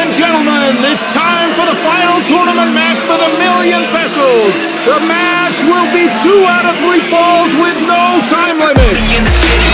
and gentlemen, it's time for the final tournament match for the ~1,000,000 pesos. The match will be 2 out of 3 falls with no time limit.